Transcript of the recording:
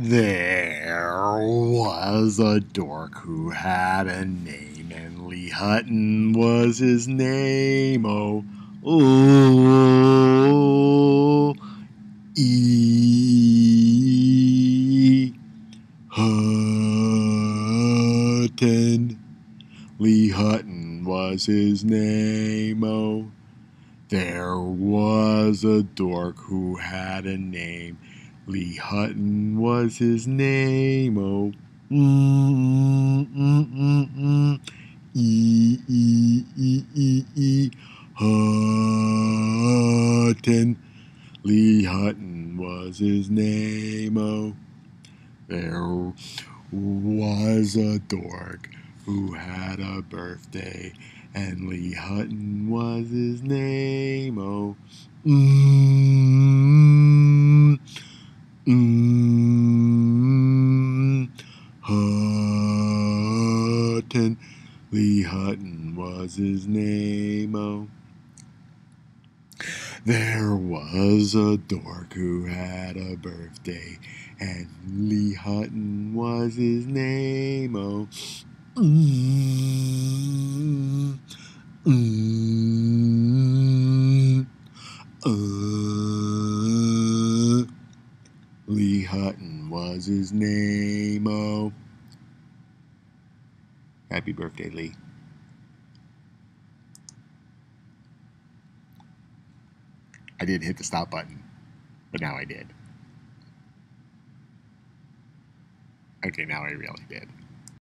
There was a dork who had a name, and Lee Hutton was his name. Oh, oh, E. Hutton. Lee Hutton was his name. Oh, there was a dork who had a name. Lee Hutton was his name. Oh, E. Hutton. Lee Hutton was his name. Oh, there was a dork who had a birthday, and Lee Hutton was his name. Oh, Hutton. Lee Hutton was his name. Oh, there was a dork who had a birthday, and Lee Hutton was his name. Oh, mm, mm, Lee Hutton was his name. Oh, happy birthday, Lee. I didn't hit the stop button, but now I did. Okay, now I really did.